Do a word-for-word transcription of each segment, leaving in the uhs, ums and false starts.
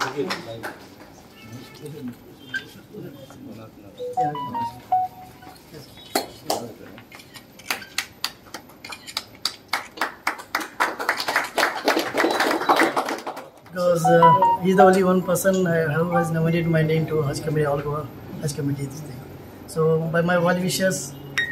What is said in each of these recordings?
Because uh, he's the only one person uh, who has nominated my name to Hajj Committee, All Goa Hajj Committee. This thing. So by my well wishes,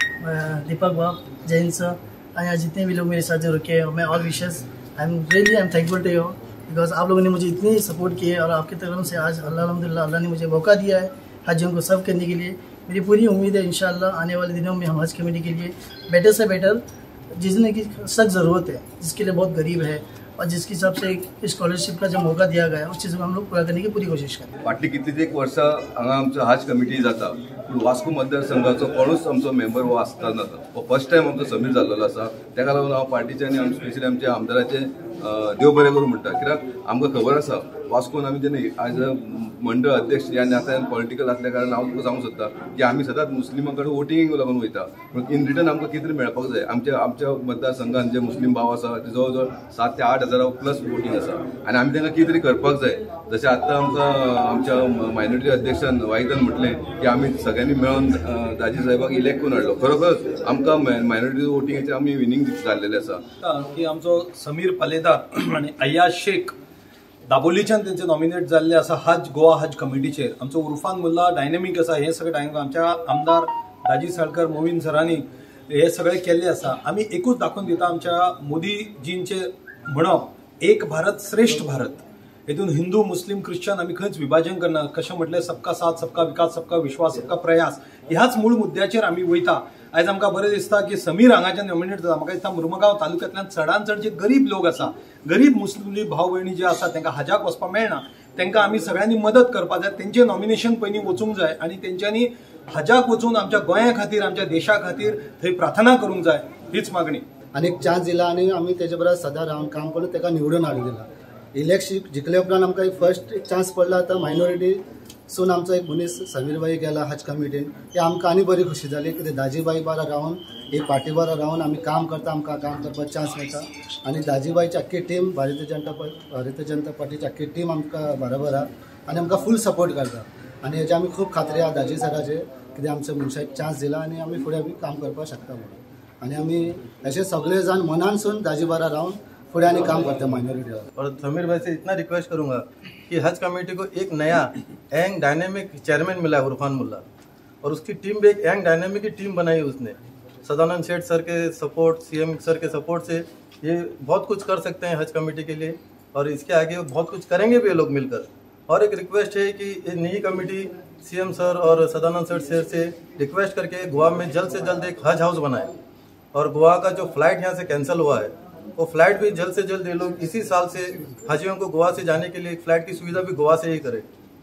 uh, Deepak Bab, Jain sir, and जितने भी लोग मेरे साथ जो रुके हैं, मैं all wishes, I'm really I'm thankful to you because आप लोगों ने मुझे इतनी सपोर्ट की है और आपके तरफ से आज अल्लाह अल्हम्दुलिल्लाह अल्लाह ने मुझे मौका दिया है हजियों को सर्व करने के लिए। मेरी पूरी उम्मीद है इंशाअल्लाह आने वाले दिनों में हम हज कमेटी के लिए बेटर से बेटर जिसने की सख्त ज़रूरत है, जिसके लिए बहुत गरीब है और जिसके हिसाब से स्कॉलरशिप का जो मौका दिया गया है उस चीज़ को हम लोग पूरा करने की पूरी कोशिश करें। फाटली कितलीच एक वर्सां हांगा आमचो हज कमिटी जाता पूण वास्को मतदारसंघाचो कोणूच आमचो मेंबर हो आसतना हो फर्स्ट टायम आमचो समीर जाल्लो आसा। तेका लागून हांव पार्टीचे आनी आमी स्पेशली आमच्या आमदाराचे देव बरें करूं म्हणटा, कित्याक आमकां खबर आसा वास्कोन आमी जेन्ना आज मंडळ अध्यक्ष आनी आतां पॉलिटिकल आसल्या कारण हांव तुका सांगूंक सोदता की आमी सदांच मुस्लिमां कडेन वोटिंग लागून वयता, पूण इन रिटर्न आमकां कितें तरी मेळपाक जाय। आमच्या आमच्या मतदारसंघान जे मुस्लिम भाव आसा ते जवळ जवळ सात ते आठ हजारा प्लस वोटिंग आसा आनी आमी तांकां कितें तरी करपाक जाय। जशें आतां आमकां आमच्या मायनॉरिटी अध्यक्षान वायदन म्हटलें की आमी सगळ्यांनी मेळून दाजी साहेबाक इलेक्ट करून हाडलो। खरोखरच आमकां मायनॉरिटी वोटिंगाचे आमी विनींग जाल्लेले आसा की आमचो समीर पालेदार आनी अय्याज शेख दाबोलीच्यान तेंचे नॉमिनेट जाल्ले आसा हज गोवा हज कमिटीचेर। आमचो उर्फान मुल्ला डायनेमीक आसा, हे सगळे आमच्या आमदार दाजी साळकर मोविन सरांनी हे सगळे केल्ले आसा। आमी एकूच दाखोवन दिता आमच्या मोदीजींचे म्हणप एक भारत श्रेष्ठ भारत, हेतून हिंदू मुस्लिम ख्रिश्चन आमी खंयच विभाजन करना। कशें म्हटलें सबका साथ सबका विकास सबका विश्वास सबका प्रयास ह्याच मूळ मुद्द्याचेर आमी वयता। आयज आमकां बरें दिसता की समीर हांगाच्यान नॉमिनेट जाता। म्हाका दिसता मुर्मगांव तालुक्यांतल्यान चडांत चड जे गरीब लोक आसा, गरीब मुस्लिम भाव भयणी जे आसा तांकां हजाक वचपाक मेळना, तांकां आमी सगळ्यांनी मदत करपाक जाय। तेंचें नॉमिनेशन पयलीं वचूंक जाय आनी तेंच्यांनी हजाक वचून आमच्या गोंया खातीर आमच्या देशा खातीर थंय प्रार्थना करूंक जाय, हीच मागणी। आनी एक चान्स दिला आनी आमी तेजे बरोबर सदां रावन काम करून ताका निवडून हाडून दिला। इलेक्शन जिखले उपरांत आमकां एक फर्स्ट चान्स पडला आतां मायनॉरिटी सून आमचो एक मनीस समीरबाई गेला हज कमिटीन, हे आमकां आनी बरी खुशी जाली कित्याक दाजीबाई बारा रावन एक पार्टी बारा रावन आमी काम करता, आमकां काम करपाक चान्स मेळटा आनी दाजीबाईची आख्खी टीम भारतीय जनता भारतीय जनता पार्टीची आख्खी टीम आमकां बरोबर आहा आनी आमकां फूल सपोर्ट करता आनी हेजी आमी खूब खात्री आहा दाजी सराचेर कित्याक आमच्या मनशाक चान्स दिला आनी आमी फुडें बी काम करपाक शकता म्हणून आनी आमी अशें सगळे जाण मनानसून दाजी बारा रावन फुडें आनी काम करता माइनॉरिटी। और समीर भाई से इतना रिक्वेस्ट करूंगा कि हज कमेटी को एक नया यंग डायनेमिक चेयरमैन मिला है उर्फान मुल्ला, और उसकी टीम भी एक यंग डायनेमिक की टीम बनाई उसने। सदानंद सेठ सर के सपोर्ट, सीएम सर के सपोर्ट से ये बहुत कुछ कर सकते हैं हज कमेटी के लिए और इसके आगे बहुत कुछ करेंगे भी ये लोग मिलकर। और एक रिक्वेस्ट है कि ये नई कमेटी सीएम सर और सदानंद सेठ सर से रिक्वेस्ट करके गोवा में जल्द से जल्द एक हज हाउस बनाए और गोवा का जो फ्लाइट यहाँ से कैंसिल हुआ है वो फ्लाइट भी जल्द से जल्द ये लोग इसी साल से हाजियों को गोवा से जाने के लिए एक फ्लाइट की सुविधा भी गोवा से ही करें।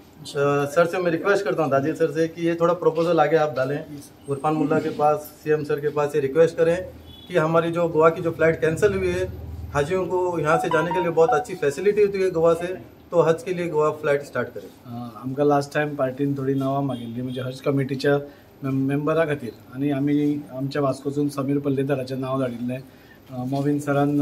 सर से मैं रिक्वेस्ट करता हूँ दाजी सर से कि ये थोड़ा प्रपोजल आगे आप डालें उर्फान मुल्ला के पास, सीएम सर के पास, ये रिक्वेस्ट करें कि हमारी जो गोवा की जो फ्लाइट कैंसिल हुई है हाजियों को यहाँ से जाने के लिए बहुत अच्छी फैसिलिटी होती है गोवा से, तो हज के लिए गोवा फ्लाइट स्टार्ट करें। आमकां लास्ट टायम पार्टीन थोडी नांवां मागिल्ली म्हणजे हज कमिटीच्या मेंबरा खातीर आनी आमी आमच्या वास्कोसून समीर पल्लेदाराचें नांव धाडिल्लें, मोविन सरान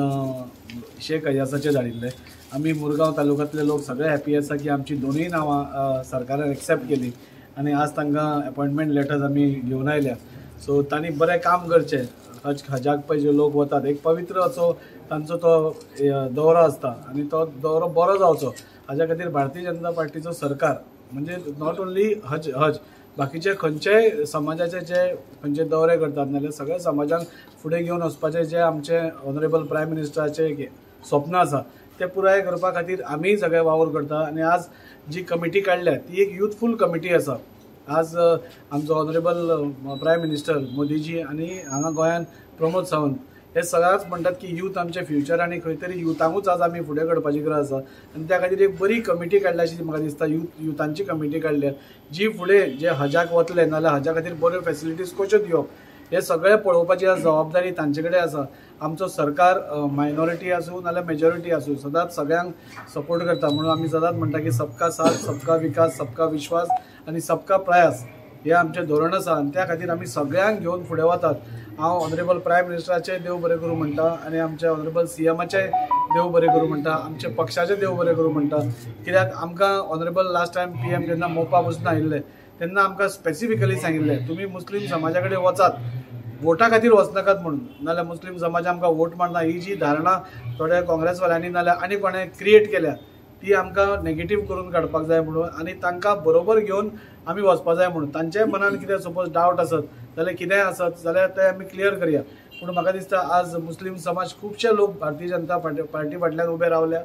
शेख अयासाचें धाडिल्लें। आमी मुरगांव तालुक्यांतले लोक सगळे हॅपी आसा की आमची दोनूय नांवां सरकारान एक्सेप्ट केली आनी आज तांकां अपॉयंटमेंट लेटर्स आमी घेवन आयल्या। सो तांणी बरें काम करचें। हज हजाक पळय जे लोक वतात एक पवित्र असो तांचो तो दौरो आसता आनी तो दौरो बरो जावचो हाज्या खातीर भारतीय जनता पार्टीचो सरकार म्हणजे नॉट ओन्ली हज हज बाकीचे खंयचेय समाजाचे जे खंयचे दौरे करतात नाजाल्यार सगळ्या समाजांक फुडें घेवन वचपाचें जे आमचे ऑनरेबल प्रायम मिनिस्टराचें स्वप्न आसा ते पुराय करपा खातीर आमी सगळे वावर करता आनी आज जी कमिटी काडल्या ती एक युथफूल कमिटी आसा। आज आमचो ऑनरेबल प्रायम मिनिस्टर मोदीजी आनी हांगा गोंयान प्रमोद सावंत हे सगळ्याच म्हणटात की यूथ आमचे फ्युचर आनी खंय तरी युथांकूच आज आमी फुडें करपाची गरज आसा आनी त्या खातीर एक बरी कमिटी काडल्या अशी म्हाका दिसता। यूथ युथांची कमिटी काडल्या जी फुडें जे हजाक वतले नाल्यार हजा खातीर बऱ्यो फॅसिलिटीज कश्यो दिवप हे सगळें पळोवपाची आज जबाबदारी तांचे कडेन आसा। आमचो सरकार मायनॉरिटी आसूं नाल्यार मेजॉरिटी आसूं सदांच सगळ्यांक सपोर्ट करता म्हणून आमी सदांच म्हणटा की सबका साथ सबका विकास सबका विश्वास आनी सबका प्रयास हे आमचें धोरण आसा आनी त्या खातीर आमी सगळ्यांक घेवन फुडें वतात. हांव ऑनरेबल प्रायम मिनिस्टराचें देव बरें करूं म्हणटा आनी आमच्या ऑनरेबल सी एमाचें देव बरें करूं म्हणटा, आमच्या पक्षाचें देव बरें करूं म्हणटा. कित्याक आमकां honourable last time P M जेन्ना मोपा बसून आयिल्ले तेन्ना आमकां स्पेसिफिकली सांगिल्लें तुमी मुस्लीम समाजा कडेन वचात, वोटा खातीर वचनाकात म्हणून, नाल्यार मुस्लीम समाज आमकां वोट मारना. ही जी धारणा थोड्या काँग्रेसवाल्यांनी नाल्यार आनी कोणें क्रिएट केल्या ती आमकां नेगेटीव करून काडपाक जाय म्हणून आनी तांकां बरोबर घेवन आमी वचपाक जाय म्हणून. तांच्या मनान कितें सपोज डावट आसत जाल्यार कितेंय आसत जाल्यार ते आमी क्लियर करया. पूण म्हाका दिसता आज मुस्लीम समाज खुबशे लोक भारतीय जनता पार्टी फाटल्यान उबे रावल्या